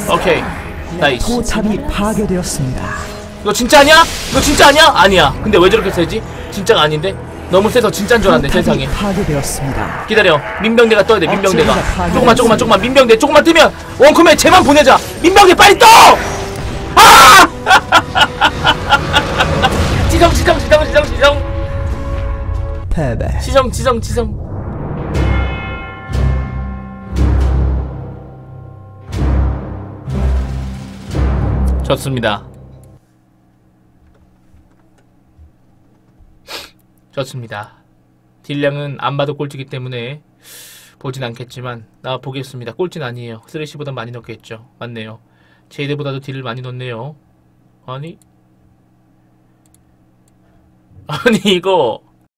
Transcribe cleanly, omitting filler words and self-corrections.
오케이. 나이스. 포탑이 파괴되었습니다. 이거 진짜 아니야? 이거 진짜 아니야? 아니야. 근데 왜 저렇게 세지? 진짜가 아닌데? 너무 세서 진짜인 줄 알았네, 세상에. 파괴되었습니다. 기다려. 민병대가 떠야 돼, 민병대가. 조금만 민병대. 조금만 뜨면 원컴에 쟤만 보내자. 민병대 빨리 떠! 아! 지성. 패배. 지성. 좋습니다. 딜량은 안 봐도 꼴찌기 때문에 보진 않겠지만 나 보겠습니다. 꼴찌는 아니에요. 쓰레쉬보다 많이 넣겠죠. 맞네요. 제이드보다도 딜을 많이 넣네요. 아니 이거